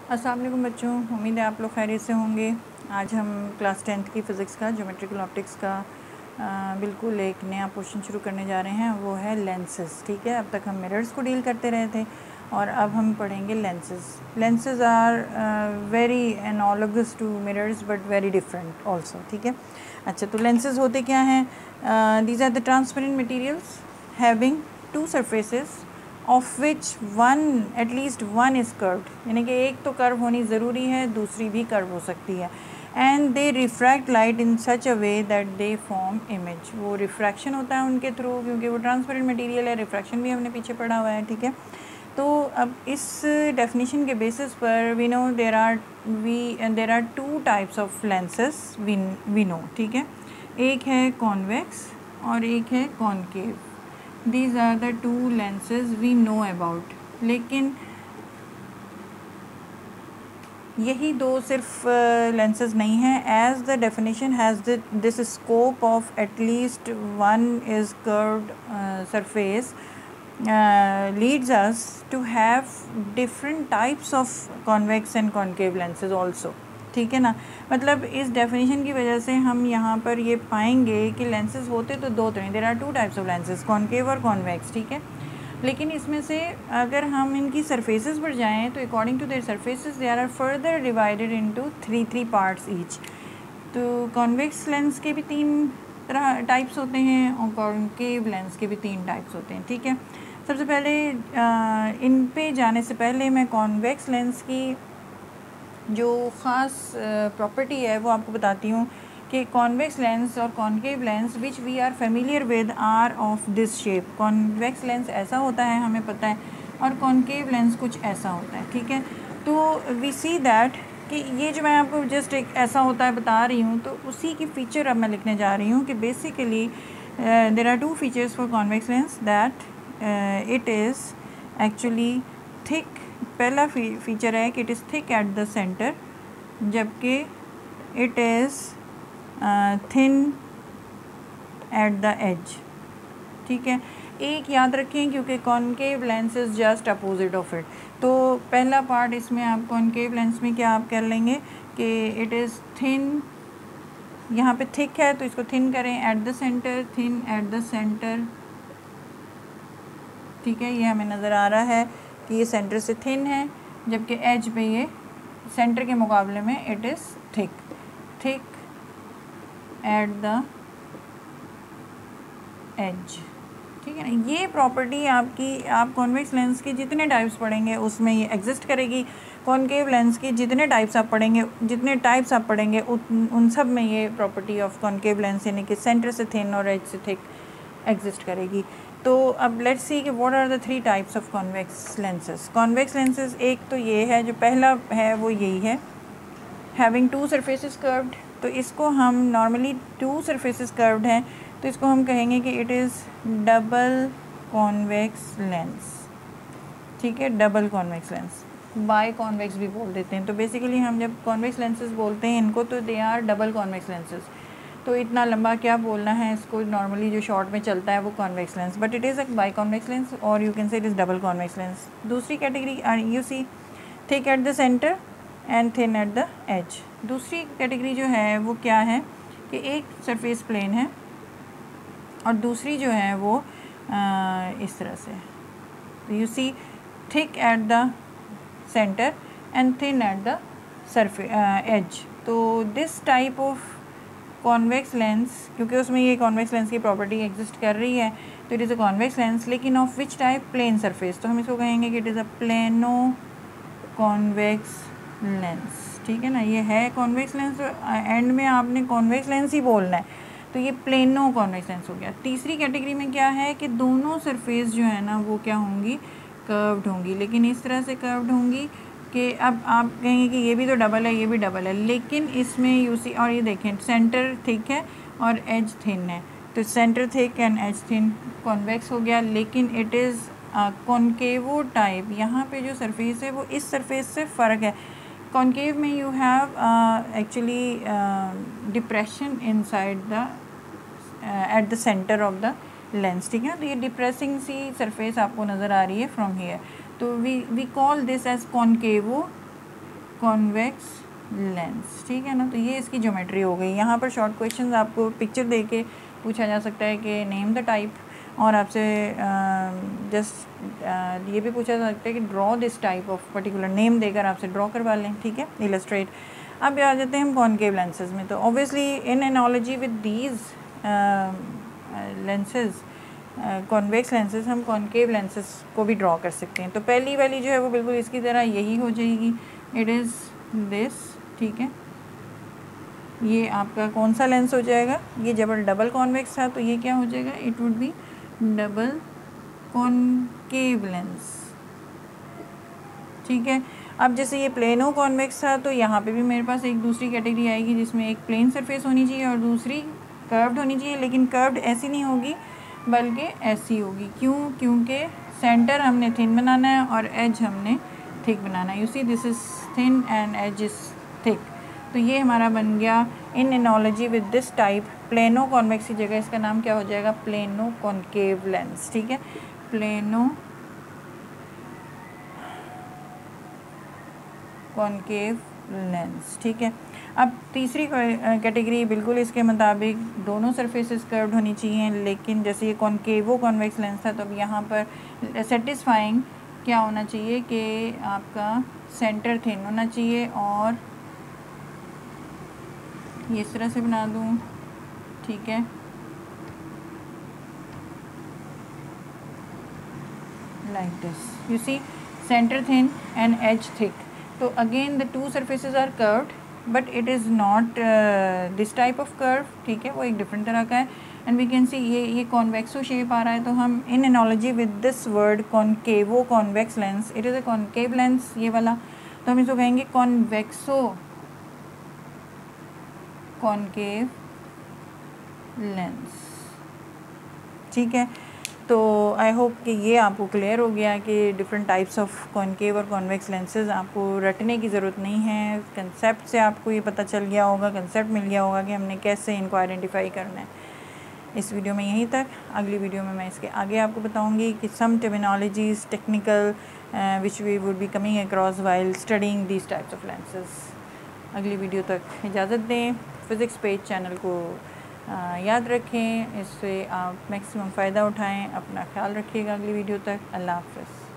अस्सलाम वालेकुम बच्चों, उम्मीद है आप लोग खैरियत से होंगे। आज हम क्लास 10th की फ़िज़िक्स का ज्योमेट्रिकल ऑप्टिक्स का बिल्कुल एक नया पोर्शन शुरू करने जा रहे हैं, वो है लेंसेज। ठीक है, अब तक हम मिरर्स को डील करते रहे थे और अब हम पढ़ेंगे lenses. Lenses are very analogous to mirrors but very different also. ठीक है, अच्छा तो लेंसेज होते क्या हैं? These are the transparent materials having two surfaces of which one at least one is curved, यानी कि एक तो कर्व होनी ज़रूरी है, दूसरी भी कर्व हो सकती है। And they refract light in such a way that they form image. वो रिफ्रैक्शन होता है उनके थ्रू, क्योंकि वो ट्रांसपेरेंट मटेरियल है। रिफ्रैक्शन भी हमने पीछे पढ़ा हुआ है। ठीक है, तो अब इस डेफिनेशन के बेसिस पर we know there are two types of lenses we know. ठीक है, एक है कॉन्वेक्स और एक है concave. These are the two lenses we know about। लेकिन यही दो सिर्फ lenses नहीं हैं। As the definition has this scope of at least one is curved surface leads us to have different types of convex and concave lenses also। ठीक है ना, मतलब इस डेफिनेशन की वजह से हम यहाँ पर ये पाएंगे कि लेंसेज होते तो दो तरह, there are two types of lenses, concave और कॉन्वेक्स। ठीक है, लेकिन इसमें से अगर हम इनकी सरफेसेस पर जाएं तो according to their surfaces they are further divided into three parts each. तो कॉन्वेक्स लेंस के भी तीन तरह टाइप्स होते हैं और कॉनकेव लेंस के भी तीन टाइप्स होते हैं। ठीक है, सबसे पहले इन पे जाने से पहले मैं कॉन्वेक्स लेंस की जो ख़ास प्रॉपर्टी है वो आपको बताती हूँ कि कॉन्वेक्स लेंस और concave lens which we are familiar with are of this shape. Convex lens ऐसा होता है, हमें पता है, और कॉनकेव लेंस कुछ ऐसा होता है। ठीक है, तो वी सी दैट कि ये जो मैं आपको जस्ट एक ऐसा होता है बता रही हूँ, तो उसी की फ़ीचर अब मैं लिखने जा रही हूँ कि basically there are two features for convex lens that it is actually thick. पहला फीचर है कि it is thick at the centre, जबकि it is thin at the edge. ठीक है, एक याद रखें क्योंकि concave lens is just opposite of it. तो पहला पार्ट इसमें आप कॉनकेव लेंस में क्या आप कर लेंगे कि इट इज़ थिन, यहाँ पे थिक है तो इसको थिन करें at the centre, thin at the centre. ठीक है, ये हमें नज़र आ रहा है कि ये सेंटर से थिन है, जबकि एज पे ये सेंटर के मुकाबले में it is thick. Thick at the edge. ठीक है ना, ये प्रॉपर्टी आपकी आप कॉन्वेक्स लेंस के जितने टाइप्स पढ़ेंगे उसमें ये एग्जिस्ट करेगी। कॉनकेव लेंस के जितने टाइप्स आप पढ़ेंगे उन सब में ये प्रॉपर्टी ऑफ कॉनकेव लेंस यानी कि सेंटर से थिन और एज से थिक एग्जिस्ट करेगी। तो अब लेट्स सी कि what are the three types of convex lenses. Convex lenses एक तो ये है, जो पहला है वो यही है, हैविंग टू सरफेसेस कर्व्ड। तो इसको हम नॉर्मली टू सरफेसेस कर्व्ड हैं तो इसको हम कहेंगे कि it is double convex lens. ठीक है, double convex lens, biconvex भी बोल देते हैं। तो बेसिकली हम जब कॉन्वेक्स लेंसेज बोलते हैं इनको तो they are double convex lenses. तो इतना लंबा क्या बोलना है इसको, नॉर्मली जो शॉर्ट में चलता है वो convex lens, but it is a biconvex lens और you can say it is double convex lens. दूसरी category you see thick at the centre and thin at the edge. दूसरी category जो है वो क्या है कि एक सरफेस प्लेन है और दूसरी जो है वो इस तरह से you see thick at the centre and thin at the edge. तो this type of convex lens, क्योंकि उसमें ये कॉन्वेक्स लेंस की प्रॉपर्टी एग्जिस्ट कर रही है, तो it is a convex lens, लेकिन of which type, plane surface. तो हम इसको कहेंगे कि it is a plano convex lens. ठीक है ना, ये है कॉन्वेक्स लेंस, तो एंड में आपने कॉन्वेक्स लेंस ही बोलना है, तो ये प्लेनो कॉन्वेक्स लेंस हो गया। तीसरी कैटेगरी में क्या है कि दोनों सरफेस जो है ना वो क्या होंगी, कर्व्ड होंगी, लेकिन इस तरह से कर्व्ड होंगी कि अब आप कहेंगे कि ये भी तो डबल है, ये भी डबल है, लेकिन इसमें यूसी और ये देखें सेंटर थिक है और एज थिन है, तो centre thick and edge thin convex हो गया। लेकिन इट इज़ कॉनकेवो टाइप, यहाँ पे जो सरफेस है वो इस सरफेस से फ़र्क है। कॉनकेव में you have actually depression inside the at the centre of the lens. ठीक है, तो ये डिप्रेसिंग सी सरफेस आपको नज़र आ रही है फ्रॉम हियर, तो we call this as concavo convex lens, ठीक है ना। तो ये इसकी ज्योमेट्री हो गई। यहाँ पर शॉर्ट क्वेश्चंस आपको पिक्चर दे के पूछा जा सकता है कि नेम द टाइप, और आपसे जस्ट ये भी पूछा जा सकता है कि draw this type of particular, name देकर आपसे ड्रॉ करवा लें, ठीक है, इलस्ट्रेट। अब आ जाते हैं हम कॉनकेव लेंसेज में। तो obviously in analogy with these lenses, convex lenses, हम कॉनकेव लेंसेज को भी ड्रॉ कर सकते हैं। तो पहली वाली जो है वो बिल्कुल इसकी तरह यही हो जाएगी, इट इज़ दिस, ठीक है। ये आपका कौन सा लेंस हो जाएगा, ये जब डबल कॉन्वेक्स था तो ये क्या हो जाएगा, it would be double concave lens, ठीक है। अब जैसे ये प्लेनो कॉन्वेक्स था तो यहाँ पे भी मेरे पास एक दूसरी कैटेगरी आएगी जिसमें एक प्लेन सरफेस होनी चाहिए और दूसरी कर्व्ड होनी चाहिए, लेकिन कर्व्ड ऐसी नहीं होगी बल्कि ऐसी होगी। क्यों? क्योंकि सेंटर हमने थिन बनाना है और एज हमने थिक बनाना है। You see this is thin and edge is thick. तो ये हमारा बन गया in analogy with this type plano convex की जगह इसका नाम क्या हो जाएगा, प्लेनो कॉनकेव लेंस, ठीक है, प्लेनो कॉनकेव लेंस, ठीक है। अब तीसरी कैटेगरी बिल्कुल इसके मुताबिक दोनों सरफेसेस कर्व्ड होनी चाहिए, लेकिन जैसे ये कॉनकेवो कॉन्वेक्स लेंस था तो अब यहाँ पर सेटिस्फाइंग क्या होना चाहिए कि आपका सेंटर थिन होना चाहिए, और ये इस तरह से बना दूँ, ठीक है, like this, you see centre thin and edge thick. तो again the two surfaces are curved but it is not this type of curve, ठीक है, वो एक डिफरेंट तरह का है। एंड वी कैन सी ये कॉन्वेक्सो शेप आ रहा है, तो हम in analogy with this word concavo convex lens, it is a concave lens ये वाला, तो हम इसको कहेंगे कॉन्वेक्सो कॉनकेव लेंस, ठीक है। तो आई होप कि ये आपको क्लियर हो गया कि डिफरेंट टाइप्स ऑफ कॉनकेव और कॉन्वेक्स लेंसेज, आपको रटने की ज़रूरत नहीं है, कंसेप्ट से आपको ये पता चल गया होगा, कंसेप्ट मिल गया होगा कि हमने कैसे इनको आइडेंटिफाई करना है। इस वीडियो में यहीं तक। अगली वीडियो में मैं इसके आगे आपको बताऊंगी कि some terminologies technical which we would be coming across while studying these types of lenses. अगली वीडियो तक इजाज़त दें। फिज़िक्स पेज चैनल को याद रखें, इससे आप मैक्सिमम फ़ायदा उठाएं। अपना ख्याल रखिएगा। अगली वीडियो तक अल्लाह हाफ़िज़।